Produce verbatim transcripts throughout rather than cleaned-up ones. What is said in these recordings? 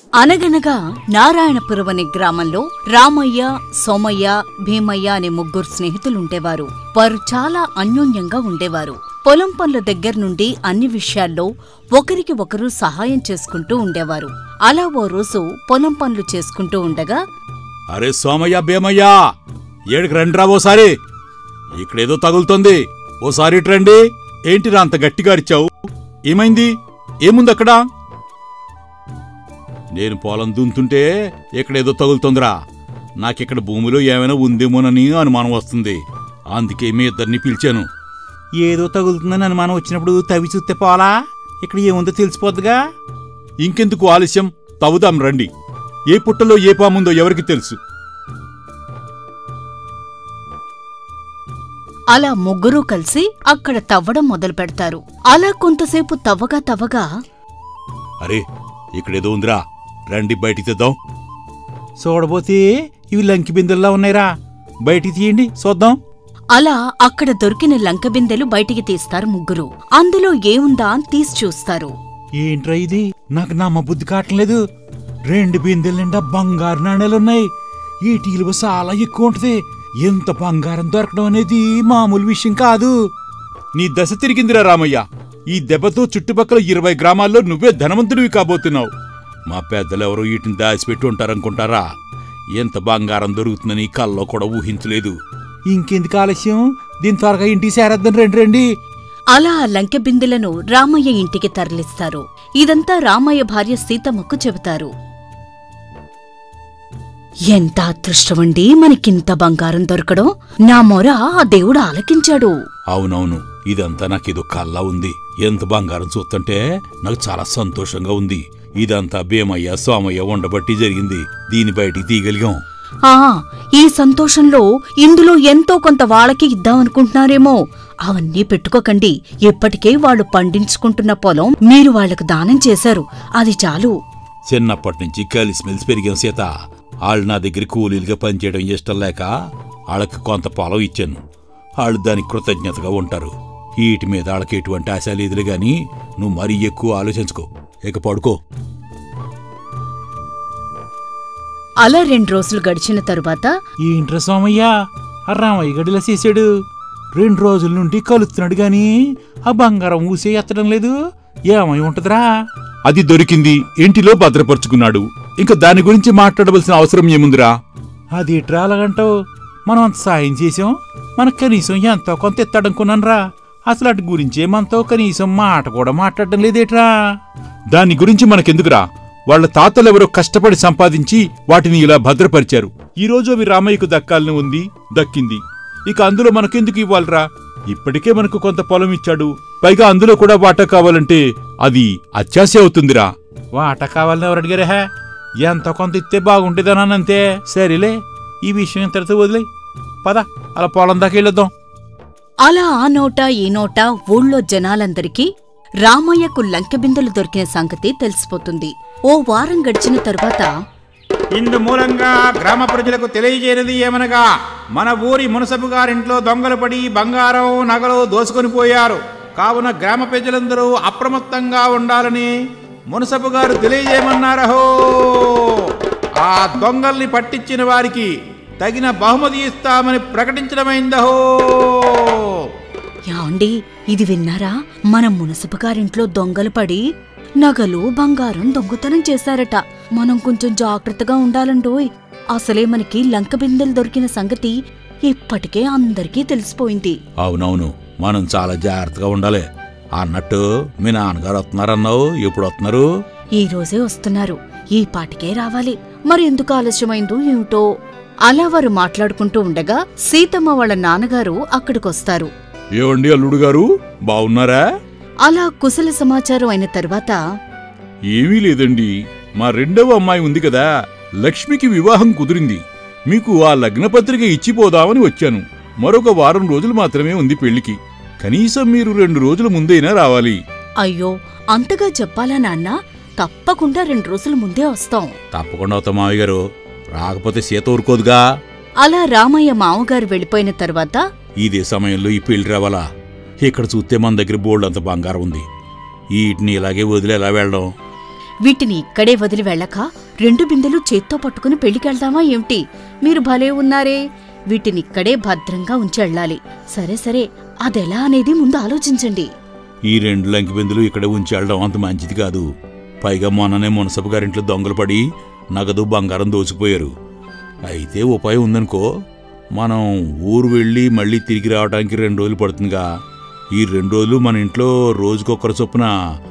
అనగనగా నారాయణపురం అనే గ్రామంలో రామయ్య, సోమయ్య, భీమయ్య అనే ముగ్గురు స్నేహితులుండేవారు. వారు చాలా అన్యోన్యంగా ఉండేవారు. పొలం పనుల దగ్గర నుండి అన్ని విషయాల్లో ఒకరికి ఒకరు సహాయం చేసుకుంటూ ఉండేవారు. అలా ఓ రోజు పొలం పనులు చేసుకుంటూ ఉండగా, అరే సోమయ్య, భీమయ్య, ఏడికి రండిరా ఓసారి, ఇక్కడేదో తగులుతోంది, ఓసారి రండి. ఏంటిరా అంత గట్టిగా అరిచావు? ఏమైంది? ఏముందక్కడ? నేను పొలం దున్తుంటే ఇక్కడేదో తగులుతోందిరా. నాకిక్కడ భూమిలో ఏమైనా ఉందేమోనని అనుమానం వస్తుంది. అందుకే మీ ఇద్దరిని పిలిచాను. ఏదో తగులుతుందని అనుమానం వచ్చినప్పుడు తవ్వి చూస్తే పోలా, ఇక్కడ ఏముందో తెలిసిపోద్దిగా. ఇంకెందుకు ఆలస్యం, తవ్వుదాం రండి. ఏ పుట్టలో ఏ పాముందో ఎవరికి తెలుసు. అలా ముగ్గురూ కలిసి అక్కడ తవ్వడం మొదలు పెడతారు. అలా కొంతసేపు తవ్వగా తవ్వగా, అరే ఇక్కడేదో ఉందిరా, రండి బయటికి తెద్దాం. చూడబోతే ఇవి లంకి బిందెల్లా ఉన్నాయిరా, బయటికి తీయండి చూద్దాం. అలా అక్కడ దొరికిన లంక బిందెలు బయటికి తీస్తారు ముగ్గురు. అందులో ఏముందా అని తీసి చూస్తారు. ఏంట్రా ఇది? నాకు నమ్మబుద్ధి కావట్లేదు. రెండు బిందెల నిండా బంగారు నాణేలున్నాయి. వీటి విలువ చాలా ఎక్కువ ఉంటది. ఎంత బంగారం దొరకడం అనేది మామూలు విషయం కాదు. నీ దశ తిరిగిందిరా రామయ్య. ఈ దెబ్బతో చుట్టుపక్కల ఇరవై గ్రామాల్లో నువ్వే ధనవంతుడివి కాబోతున్నావు. మా పెద్దలెవరో వీటిని దాచిపెట్టి ఉంటారనుకుంటారా? ఎంత బంగారం దొరుకుతుందని కల్లో కూడా ఊహించలేదు. ఇంకెందుకు ఆలస్యం, దీని త్వరగా ఇంటికి చేరద్దని రండి రండి. అలా ఆ లంకె బిందెలను రామయ్య ఇంటికి తరలిస్తారు. ఇదంతా రామయ్య భార్య సీతమ్మకు చెబుతారు. ఎంత అదృష్టమండి మనకింత బంగారం దొరకడం. నా మొర ఆ దేవుడు ఆలకించాడు. అవునవును, ఇదంతా నాకేదో కల్లా ఉంది. ఎంత బంగారం చూస్తుంటే నాకు చాలా సంతోషంగా ఉంది. ఇదంతా భీమయ్య, సోమయ్య ఉండబట్టి జరిగింది. దీని బయటికి తీయగలిగాం. ఆ ఈ సంతోషంలో ఇందులో ఎంతో కొంత వాళ్ళకి ఇద్దామనుకుంటున్నారేమో. అవన్నీ పెట్టుకోకండి. ఇప్పటికే వాళ్లు పండించుకుంటున్న పొలం మీరు వాళ్లకు దానం చేశారు, అది చాలు. చిన్నప్పటినుంచి కలిసిమెలిసి పెరిగాం సీత. వాళ్ళు నా దగ్గర కూలీలుగా పనిచేయడం ఇష్టం లేక వాళ్ళకి కొంత పొలం ఇచ్చాను. వాళ్ళు దానికి కృతజ్ఞతగా ఉంటారు. వీటి మీద వాళ్ళకి ఎటువంటి ఆశ లేదులే గాని నువ్వు మరీ ఎక్కువ ఆలోచించుకో, ఇక పడుకో. అలా రెండు రోజులు గడిచిన తరువాత, ఏంట్రా సోమయ్య, ఆ రామయ్య గడిలా చేశాడు. రెండు రోజుల నుండి కలుస్తున్నాడు గాని ఆ బంగారం ఊసే ఎత్తడం లేదు. ఏమై ఉంటదిరా? అది దొరికింది, ఇంటిలో భద్రపరుచుకున్నాడు. ఇంకా దాని గురించి మాట్లాడవలసిన అవసరం ఏముందిరా? అది ఎట్రా అలాగంటావు? మనం అంత సాయం చేసాం, మనకు కనీసం ఎంతో కొంత ఎత్తాడనుకున్నానరా. అసలు అటు గురించే మనతో కనీసం మాట కూడా మాట్లాడడం లేదేట్రా? దాని గురించి మనకెందుకురా? వాళ్ల తాతలెవరో కష్టపడి సంపాదించి వాటిని ఇలా భద్రపరిచారు. ఈరోజు అవి రామయ్యకు దక్కాలని ఉంది, దక్కింది. ఇక అందులో మనకెందుకు ఇవ్వాలరా? ఇప్పటికే మనకు కొంత పొలం ఇచ్చాడు, పైగా అందులో కూడా వాటా కావాలంటే అది అత్యాశ అవుతుందిరా. వాటా కావాలని ఎవరు అడిగారా? ఎంతో కొంత ఇస్తే బాగుంటేదనంతే. సరేలే, ఈ విషయం ఇంతటితో వదిలే, పద అలా పొలం దాకా వెళ్ళొద్దాం. అలా ఆ నోట ఈ నోట ఊళ్ళో జనాలందరికీ రామయ్యకు లంకెబిందెలు దొరికిన సంగతి తెలిసిపోతుంది. ఓ వారం గడిచిన తరువాత, ఇందు మూలంగా గ్రామ ప్రజలకు తెలియజేయనిది ఏమనగా, మన ఊరి మునసబు గారింట్లో దొంగలు పడి బంగారం, నగలు దోసుకొని పోయారు. కావున గ్రామ ప్రజలందరూ అప్రమత్తంగా ఉండాలని మునసబు గారు తెలియజేయమన్నారహో. ఆ దొంగల్ని పట్టించిన వారికి తగిన బహుమతి ఇస్తామని ప్రకటించడమైందహో. యాండి ఇది విన్నారా? మన మునసబు గారింట్లో దొంగలు పడి నగలు, బంగారం దొంగతనం చేశారట. మనం కొంచెం జాగ్రత్తగా ఉండాలండోయ్. అసలే మనకి లంక బిందెలు దొరికిన సంగతి ఇప్పటికే అందరికీ తెలిసిపోయింది. అవునవును, మనం చాలా జాగ్రత్తగా ఉండాలి. అన్నట్టు మీ నాన్నగారు వస్తున్నారన్నావు, ఎప్పుడు వస్తున్నారు? ఈ రోజే వస్తున్నారు. ఈ పాటికే రావాలి. మరి ఎందుకు ఆలస్యమైందో ఏమిటో. అలా వారు మాట్లాడుకుంటూ ఉండగా సీతమ్మ వాళ్ళ నాన్నగారు అక్కడికొస్తారు. ఏవండి అల్లుడు గారు, బావున్నారా? అలా కుశల సమాచారం అయిన తర్వాత, ఏమీ లేదండి, మా రెండవ అమ్మాయి ఉంది కదా, లక్ష్మికి వివాహం కుదిరింది. మీకు ఆ లగ్నపత్రిక ఇచ్చిపోదామని వచ్చాను. మరొక వారం రోజులు మాత్రమే ఉంది పెళ్లికి. కనీసం మీరు రెండు రోజుల ముందైనా రావాలి. అయ్యో అంతగా చెప్పాలా నాన్నా? తప్పకుండా రెండు రోజుల ముందే వస్తాం. తప్పకుండా అవుతాం మావయ్య గారు, రాకపోతే సీత ఊరుకోదుగా. అలా రామయ్య మామగారు వెళ్ళిపోయిన తర్వాత, ఇదే సమయంలో ఈ పెళ్లి రావాలా? ఇక్కడ చూస్తే మన దగ్గర బోల్డ్ అంత బంగారం ఉంది. వీటిని ఇలాగే వదిలి ఎలా వెళ్ళడం? వీటిని ఇక్కడే వదిలి వెళ్ళక రెండు బిందెలు చేత్తో పట్టుకుని పెళ్లికెళ్దామా ఏమిటి? మీరు భలే ఉన్నారే. వీటినిక్కడే భద్రంగా ఉంచెళ్ళాలి. సరే సరే, అదెలా అనేది ముందు ఆలోచించండి. ఈ రెండు లంకి బిందులు ఇక్కడ ఉంచెళ్ళడం అంత మంచిది కాదు. పైగా మొన్ననే మునసబు గారింట్లో దొంగలు పడి నగదు బంగారం దోచిపోయారు. అయితే ఉపాయం ఉందనుకో, మనం ఊరు వెళ్ళి మళ్ళీ తిరిగి రావడానికి రెండు రోజులు పడుతుందిగా. ఈ రెండు రోజులు మన ఇంట్లో రోజుకొకరు చొప్పున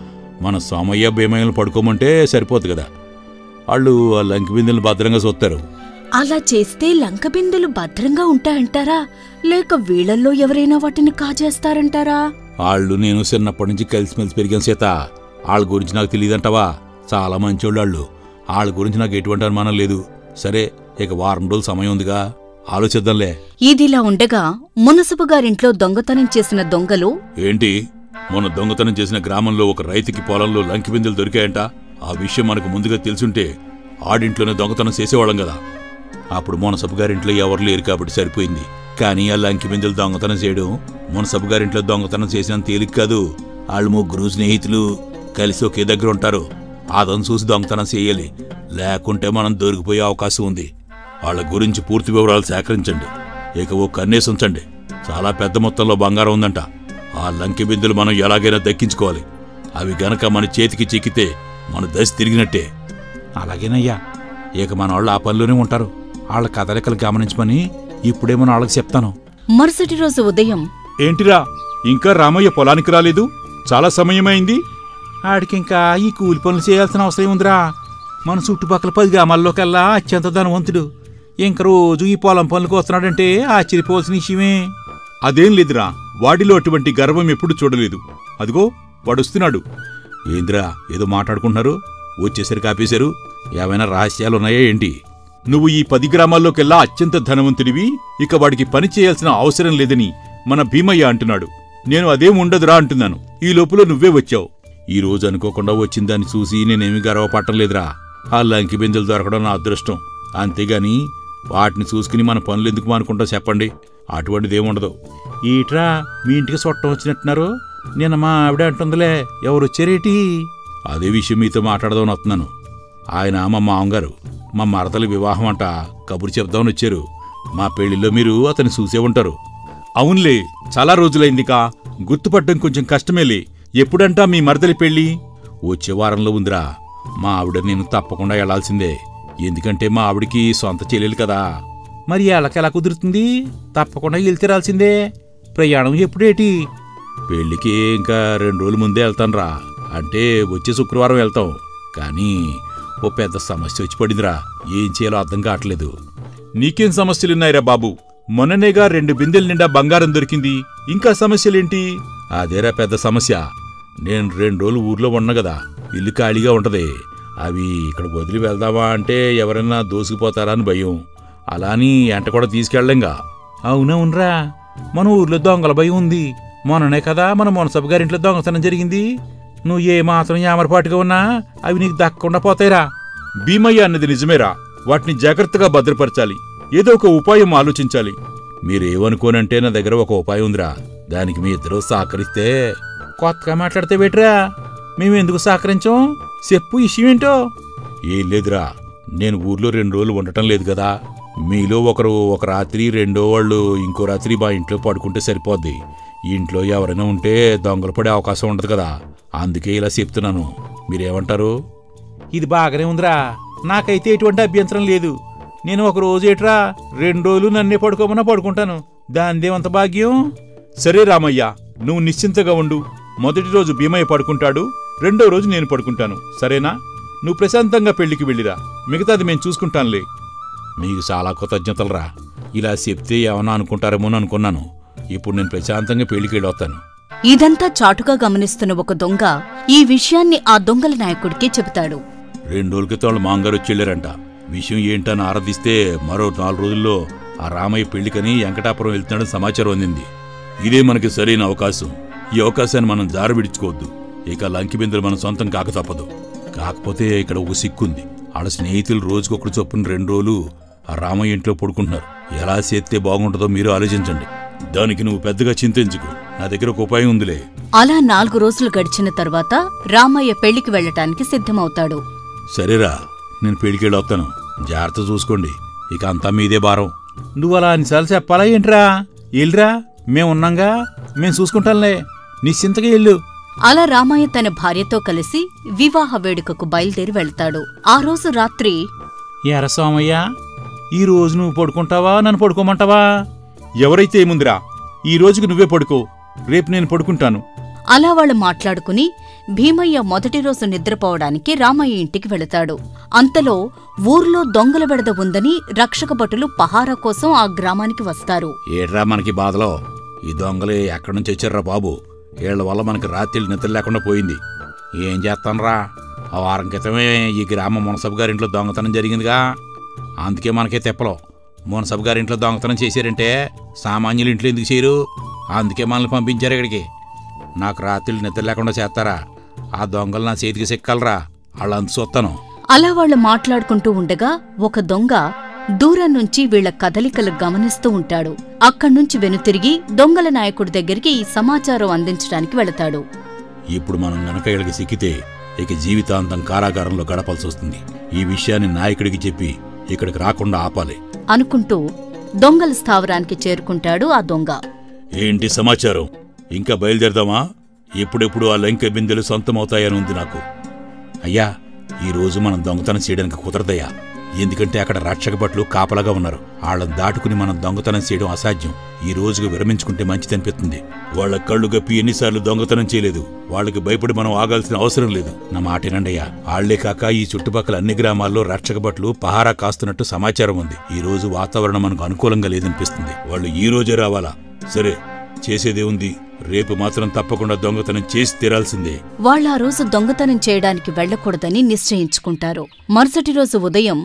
మన సోమయ్య భీమయ్యలు పడుకోమంటే సరిపోతుంది కదా. వాళ్ళు ఆ లంకి బిందెలు భద్రంగా చూస్తారు. అలా చేస్తే లంక బిందెలు భద్రంగా ఉంటాయంటారా, లేక వీళ్ళల్లో ఎవరైనా వాటిని కాజేస్తారంటారా? వాళ్ళు నేను చిన్నప్పటి నుంచి కలిసిమెలిసి పెరిగాను సీత. వాళ్ళ గురించి నాకు తెలియదంటావా? చాలా మంచోళ్ళు వాళ్ళు. వాళ్ళ గురించి నాకు ఎటువంటి అనుమానం లేదు. సరే, ఇక వారం రోజులు సమయం ఉందిగా, ఆలోచిద్దాంలే. ఇదిలా ఉండగా మునసబు గారింట్లో దొంగతనం చేసిన దొంగలు, ఏంటి మొన్న దొంగతనం చేసిన గ్రామంలో ఒక రైతుకి పొలంలో లంకి బిందెలు దొరికాయంట. ఆ విషయం మనకు ముందుగా తెలుసుంటే ఆడింట్లోనే దొంగతనం చేసేవాళ్ళం కదా. అప్పుడు మునసబు గారింట్లో ఎవరు లేరు కాబట్టి సరిపోయింది. కానీ ఆ లంకి బిందెలు దొంగతనం చేయడం మునసబు గారింట్లో దొంగతనం చేసినంత తేలిక కాదు. వాళ్ళు ముగ్గురు స్నేహితులు కలిసి ఒకే దగ్గర ఉంటారు. అదను చూసి దొంగతనం చేయాలి, లేకుంటే మనం దొరికిపోయే అవకాశం ఉంది. వాళ్ళ గురించి పూర్తి వివరాలు సేకరించండి. ఇక ఓ కన్నేసి ఉంచండి. చాలా పెద్ద మొత్తంలో బంగారం ఉందంట. ఆ లంకి బిందులు మనం ఎలాగైనా దక్కించుకోవాలి. అవి గనక మన చేతికి చిక్కితే మన దశ తిరిగినట్టే. అలాగేనయ్యా, ఇక మన వాళ్ళు ఆ పనిలోనే ఉంటారు. వాళ్ళ కదలికలు గమనించమని ఇప్పుడే మన వాళ్ళకి చెప్తాను. మరుసటి రోజు ఉదయం, ఏంటిరా ఇంకా రామయ్య పొలానికి రాలేదు? చాలా సమయమైంది. ఆడికింకా ఈ కూలి పనులు చేయాల్సిన అవసరం ఉందిరా. మన చుట్టుపక్కల పది గ్రామాల్లోకెల్లా అత్యంత ధనవంతుడు. ఇంక రోజు ఈ పొలం పనులకు వస్తున్నాడంటే ఆశ్చర్యపోవాల్సిన విషయమే. అదేం లేదురా, వాడిలో అటువంటి గర్వం ఎప్పుడు చూడలేదు. అదిగో వాడొస్తున్నాడు. ఏంద్రా ఏదో మాట్లాడుకుంటున్నారు? వచ్చేసరికి ఆపేశారు. ఏమైనా రహస్యాలున్నాయా ఏంటి? నువ్వు ఈ పది గ్రామాల్లోకెల్లా అత్యంత ధనవంతుడివి, ఇక వాడికి పని చేయాల్సిన అవసరం లేదని మన భీమయ్య అంటున్నాడు. నేను అదేం ఉండదురా అంటున్నాను. ఈ లోపల నువ్వే వచ్చావు. ఈ రోజు అనుకోకుండా వచ్చిందాన్ని చూసి నేనేమి గర్వపడటం లేదురా. ఆ లంకి బిందెలు దొరకడం నా అదృష్టం. అంతేగాని వాటిని చూసుకుని మన పనులు ఎందుకు మానుకుంటా చెప్పండి? అటువంటిదేముండదు. ఈట్రా మీ ఇంటికి చుట్టం వచ్చినట్టున్నారు. నిన్న మా ఆవిడ అంటుందిలే, ఎవరొచ్చారేటి? అదే విషయం మీతో మాట్లాడదామని వస్తున్నాను. ఆయన మా మామగారు, మా మరదలి వివాహం అంట కబురు చెప్దామని వచ్చారు. మా పెళ్లిలో మీరు అతన్ని చూసే ఉంటారు. అవునులే, చాలా రోజులైందికా, గుర్తుపట్టడం కొంచెం కష్టమేలే. ఎప్పుడంటా మీ మరదలి పెళ్లి? వచ్చే వారంలో ఉందిరా. మా ఆవిడ నేను తప్పకుండా వెళ్లాల్సిందే. ఎందుకంటే మా ఆవిడికి సొంత చెల్లెలు కదా. మరి ఎలాకెలా కుదురుతుంది? తప్పకుండా వెళ్తిరాల్సిందే. ప్రయాణం ఎప్పుడేటి? పెళ్లికి ఇంకా రెండు రోజుల ముందే వెళ్తానురా. అంటే వచ్చే శుక్రవారం వెళ్తాం. కానీ ఓ పెద్ద సమస్య వచ్చి పడిందిరా. ఏం చేయాలో అర్థం కావట్లేదు. నీకేం సమస్యలున్నాయిరా బాబు? మొన్ననేగా రెండు బిందెల నిండా బంగారం దొరికింది. ఇంకా సమస్యలేంటి? అదేరా పెద్ద సమస్య. నేను రెండు రోజులు ఊర్లో ఉన్నా కదా, ఇల్లు ఖాళీగా ఉంటది. అవి ఇక్కడ వదిలి వెళ్దామా అంటే ఎవరైనా దోసుకుపోతారా అని భయం. అలా అని ఎంట కూడా తీసుకెళ్లేంగా. అవునవునరా, మన ఊర్లో దొంగల భయం ఉంది. మొన్ననే కదా మన మునసబు గారింట్లో దొంగతనం జరిగింది. నువ్వు ఏ మాత్రం యామరపాటుగా ఉన్నా అవి నీకు దక్కకుండా పోతాయిరా. భీమయ్య అన్నది నిజమేరా. వాటిని జాగ్రత్తగా భద్రపరచాలి. ఏదో ఒక ఉపాయం ఆలోచించాలి. మీరేమనుకోనంటే నా దగ్గర ఒక ఉపాయం ఉందిరా. దానికి మీ ఇద్దరు సహకరిస్తే. కొత్తగా మాట్లాడితే బెటరా, మేమెందుకు సహకరించాం? చెప్పు విషయం ఏంటో. ఏం లేదురా, నేను ఊర్లో రెండు రోజులు ఉండటం లేదు కదా. మీలో ఒకరు ఒక రాత్రి, రెండో వాళ్ళు ఇంకో రాత్రి మా ఇంట్లో పడుకుంటే సరిపోద్ది. ఇంట్లో ఎవరైనా ఉంటే దొంగలు పడే అవకాశం ఉండదు కదా. అందుకే ఇలా చెప్తున్నాను. మీరేమంటారు? ఇది బాగానే ఉందిరా, నాకైతే ఎటువంటి అభ్యంతరం లేదు. నేను ఒక రోజు ఏట్రా రెండు రోజులు నన్నే పడుకోమన్నా పడుకుంటాను. దానిదేమంత భాగ్యం. సరే రామయ్య, నువ్వు నిశ్చింతగా ఉండు. మొదటి రోజు భీమయ్య పడుకుంటాడు, రెండో రోజు నేను పడుకుంటాను. సరేనా? నువ్వు ప్రశాంతంగా పెళ్లికి వెళ్ళిరా. మిగతాది మేము చూసుకుంటానులే. మీకు చాలా కృతజ్ఞతలరా. ఇలా చెప్తే ఏమన్నా అనుకుంటారేమో అనుకున్నాను. ఇప్పుడు నేను ప్రశాంతంగా పెళ్లికి వెళ్ళొస్తాను. ఇదంతా చాటుగా గమనిస్తున్న ఒక దొంగ ఈ విషయాన్ని ఆ దొంగల నాయకుడికి చెబుతాడు. రెండు రోజుల క్రితం వాళ్ళ మాంగారు వచ్చి వెళ్ళారంట. విషయం ఏంటని ఆరాధిస్తే మరో నాలుగు రోజుల్లో ఆ రామయ్య పెళ్లికని వెంకటాపురం వెళ్తున్నాడని సమాచారం అందింది. ఇదే మనకి సరైన అవకాశం. ఈ అవకాశాన్ని మనం జార విడుచుకోవద్దు. ఇక లంకి బిందెలు మన సొంతం కాక తప్పదు. కాకపోతే ఇక్కడ ఒక సిక్కుంది. వాళ్ళ స్నేహితులు రోజుకొకరు చొప్పున రెండు రోజులు ఆ రామయ్య ఇంట్లో పడుకుంటున్నారు. ఎలా చేస్తే బాగుంటుందో మీరు ఆలోచించండి. దానికి నువ్వు పెద్దగా చింతించుకు, నా దగ్గర ఒక ఉపాయం ఉందిలే. అలా నాలుగు రోజులు గడిచిన తర్వాత రామయ్య పెళ్లికి వెళ్లటానికి సిద్ధమవుతాడు. సరేరా, నేను పెళ్లికెళ్ళొస్తాను, జాగ్రత్త చూసుకోండి, ఇక అంతా మీదే భారం. నువ్వు అలా అన్నిసార్లు చెప్పాలా ఏంట్రా? వెళ్ళిరా, మేమున్నాంగా, మేం చూసుకుంటాంలే, నిశ్చింతగా వెళ్ళు. అలా రామయ్య తన భార్యతో కలిసి వివాహ వేడుకకు బయలుదేరి వెళ్తాడు. ఆ రోజు రాత్రి, ఎర సోమయ్య, ఈ రోజు నువ్వు పడుకుంటావా, నన్ను పడుకోమంటావా? ఎవరైతే ఏముందిరా, ఈ రోజుకి నువ్వే పడుకో, రేపు నేను పడుకుంటాను. అలా వాళ్ళు మాట్లాడుకుని భీమయ్య మొదటి రోజు నిద్రపోవడానికి రామయ్య ఇంటికి వెళతాడు. అంతలో ఊర్లో దొంగల బెడద ఉందని రక్షక భటులు పహారా కోసం ఆ గ్రామానికి వస్తారు. ఏడ్రా మనకి బాధలో, ఈ దొంగలు ఎక్కడి నుంచి వచ్చారా బాబు? వీళ్ల వల్ల మనకి రాత్రి నిద్ర లేకుండా పోయింది. ఏం చేస్తానరా, ఆ వారం క్రితమే ఈ గ్రామ మునసబు గారింట్లో దొంగతనం జరిగిందిగా, అందుకే మనకే తెప్పలో. మునసబు గారింట్లో దొంగతనం చేశారంటే సామాన్యులు ఇంట్లో ఎందుకు చేయరు? అందుకే మనల్ని పంపించారు ఇక్కడికి. నాకు రాత్రులు నిద్ర లేకుండా చేస్తారా? ఆ దొంగలు నా చేతికి సిక్కలరా, వాళ్ళంత చూస్తాను. అలా వాళ్ళు మాట్లాడుకుంటూ ఉండగా ఒక దొంగ దూరం నుంచి వీళ్ల కదలికలు గమనిస్తూ ఉంటాడు. అక్కడ్నుంచి వెనుతిరిగి దొంగల నాయకుడి దగ్గరికి ఈ సమాచారం అందించడానికి వెళతాడు. ఇప్పుడు మనం గనక వీళ్ళకి సిక్కితే ఇక జీవితాంతం కారాగారంలో గడపాల్సి వస్తుంది. ఈ విషయాన్ని నాయకుడికి చెప్పి ఇక్కడికి రాకుండా ఆపాలి అనుకుంటూ దొంగల స్థావరానికి చేరుకుంటాడు ఆ దొంగ. ఏంటి సమాచారం? ఇంకా బయలుదేరదామా? ఎప్పుడెప్పుడు ఆ లంకె బిందెలు సొంతమవుతాయని ఉంది నాకు. అయ్యా, ఈ రోజు మనం దొంగతనం చేయడానికి కుదరదయ్యా, ఎందుకంటే అక్కడ రక్షక భటులు కాపలాగా ఉన్నారు. వాళ్ళని దాటుకుని మనం దొంగతనం చేయడం అసాధ్యం. ఈ రోజుకు విరమించుకుంటే మంచిదనిపిస్తుంది. వాళ్ళ కళ్ళు గప్పి ఎన్నిసార్లు దొంగతనం చేయలేదు, వాళ్ళకి భయపడి మనం ఆగాల్సిన అవసరం లేదు. నా మాటేనండయ్యా. వాళ్లే కాక ఈ చుట్టుపక్కల అన్ని గ్రామాల్లో రక్షక భటులు పహారా కాస్తున్నట్టు సమాచారం ఉంది. ఈ రోజు వాతావరణం మనకు అనుకూలంగా లేదనిపిస్తుంది. వాళ్ళు ఈ రోజే రావాలా? సరే, చేసేదే ఉంది, రేపు మాత్రం తప్పకుండా దొంగతనం చేసి తీరాల్సిందే. వాళ్ళా రోజు దొంగతనం చేయడానికి వెళ్లకూడదని నిశ్చయించుకుంటారు. మరుసటి రోజు ఉదయం,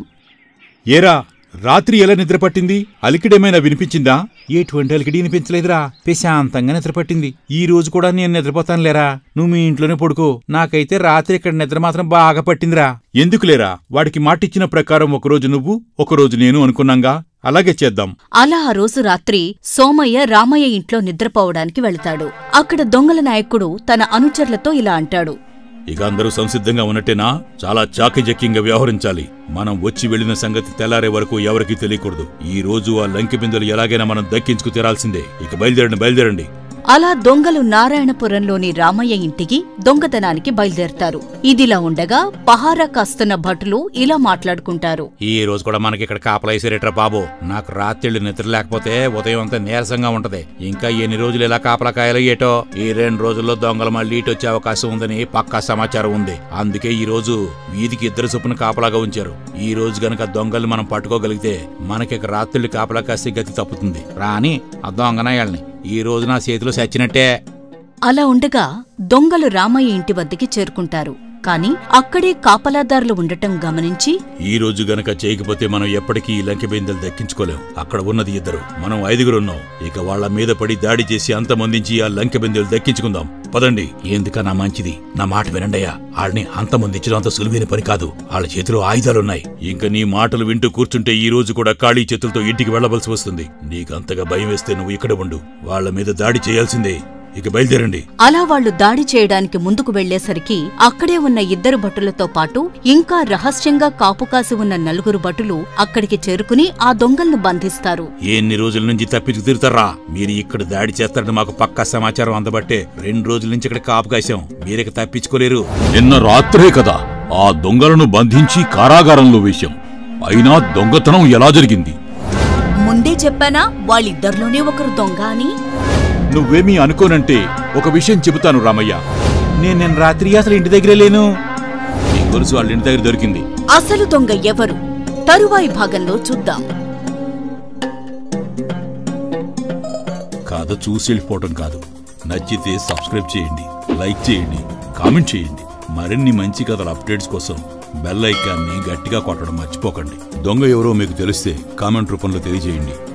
ఏరా, రాత్రి ఎలా నిద్రపట్టింది? అలికిడేమైనా వినిపించిందా? ఎటువంటి అలికిడి వినిపించలేదురా, ప్రశాంతంగా నిద్రపట్టింది. ఈ రోజు కూడా నేను నిద్రపోతానులేరా, నువ్వు మీ ఇంట్లోనే పడుకో. నాకైతే రాత్రి ఇక్కడ నిద్ర మాత్రం బాగా పట్టిందిరా. ఎందుకులేరా, వాడికి మాటిచ్చిన ప్రకారం ఒకరోజు నువ్వు ఒకరోజు నేను అనుకున్నాంగా, అలాగే చేద్దాం. అలా ఆ రోజు రాత్రి సోమయ్య రామయ్య ఇంట్లో నిద్రపోవడానికి వెళతాడు. అక్కడ దొంగల నాయకుడు తన అనుచరులతో ఇలా అంటాడు. ఇక అందరూ సంసిద్ధంగా ఉన్నట్టేనా? చాలా చాకచక్యంగా వ్యవహరించాలి. మనం వచ్చి వెళ్లిన సంగతి తెల్లారే వరకు ఎవరికీ తెలియకూడదు. ఈ రోజు ఆ లంకె బిందెలు ఎలాగైనా మనం దక్కించుకు తీరాల్సిందే. ఇక బయలుదేరండి, బయలుదేరండి. అలా దొంగలు నారాయణపురంలోని రామయ్య ఇంటికి దొంగతనానికి బయలుదేరతారు. ఇదిలా ఉండగా పహారా కాస్తున్న భటులు ఇలా మాట్లాడుకుంటారు. ఈ రోజు కూడా మనకి ఇక్కడ కాపలాయిసేరేట్రా బాబు. నాకు రాత్రిళ్ళు నిద్ర లేకపోతే ఉదయం అంతా నీరసంగా ఉంటది. ఇంకా ఎన్ని రోజులు ఇలా కాపలా కాయలో ఏటో. ఈ రెండు రోజుల్లో దొంగలు మళ్ళీ ఇటు వచ్చే అవకాశం ఉందని పక్కా సమాచారం ఉంది. అందుకే ఈ రోజు వీధికి ఇద్దరు చొప్పున కాపలాగా ఉంచారు. ఈ రోజు గనక దొంగల్ని మనం పట్టుకోగలిగితే మనకి ఇక రాత్రిళ్ళు కాపలా కాసే గతి తప్పుతుంది. రాని ఆ దొంగనాయాల్ని ఈ రోజు నా చేతిలో సచ్చినట్టే. అలా ఉండగా దొంగలు రామయ్య ఇంటి వద్దకి చేరుకుంటారు. కాని అక్కడే కాపలాదారులు ఉండటం గమనించి, ఈ రోజు గనక చేయకపోతే మనం ఎప్పటికీ ఈ లంకె బిందెలు దక్కించుకోలేం. అక్కడ ఉన్నది ఇద్దరు, మనం ఐదుగురున్నాం. ఇక వాళ్ల మీద పడి దాడి చేసి అంతమందించి ఆ లంకె బిందెలు దక్కించుకుందాం. పదండి. ఎందుకన్నా మంచిది, నా మాట వినండయ్యా. వాళ్ళని అంతమందించడం అంత సులువైన పని కాదు. వాళ్ళ చేతిలో ఆయుధాలున్నాయి. ఇంకా నీ మాటలు వింటూ కూర్చుంటే ఈ రోజు కూడా ఖాళీ చేతులతో ఇంటికి వెళ్లవలసి వస్తుంది. నీకంతగా భయం వేస్తే నువ్వు ఇక్కడ ఉండు. వాళ్ల మీద దాడి చేయాల్సిందే. ఇక బయలుదేరండి. అలా వాళ్లు దాడి చేయడానికి ముందుకు వెళ్లేసరికి అక్కడే ఉన్న ఇద్దరు భటులతో పాటు ఇంకా రహస్యంగా కాపుకాసి ఉన్న నలుగురు భటులు అక్కడికి చేరుకుని ఆ దొంగలను బంధిస్తారు. ఎన్ని రోజుల నుంచి తప్పించు తిరుతారా? మీరు ఇక్కడ దాడి చేస్తారని మాకు పక్కా సమాచారం అందబట్టే రెండు రోజుల నుంచి ఇక్కడ కాపుకాశాం. మీరిక తప్పించుకోలేరు. నిన్న రాత్రే కదా ఆ దొంగలను బంధించి కారాగారంలో వేశాం. అయినా దొంగతనం ఎలా జరిగింది? ముందే చెప్పానా వాళ్ళిద్దరిలోనే ఒకరు దొంగ అని? నువ్వేమీ అనుకోనంటే ఒక విషయం చెబుతాను రామయ్య. నేను నిన్న రాత్రి అసలు ఇంటి దగ్గరే లేను. నీ గొలుసు వాళ్ళ ఇంటి దగ్గర దొరికింది. అసలు దొంగ ఎవరు? తరువాయి భాగంలో చూద్దాం. కథ చూసి వెళ్ళిపోవటం కాదు. నచ్చితే సబ్స్క్రైబ్ చేయండి, లైక్ చేయండి, కామెంట్ చేయండి. మరిన్ని మంచి కథల అప్డేట్స్ కోసం బెల్ ఐకాన్ని గట్టిగా కొట్టడం మర్చిపోకండి. దొంగ ఎవరో మీకు తెలిస్తే కామెంట్ రూపంలో తెలియజేయండి.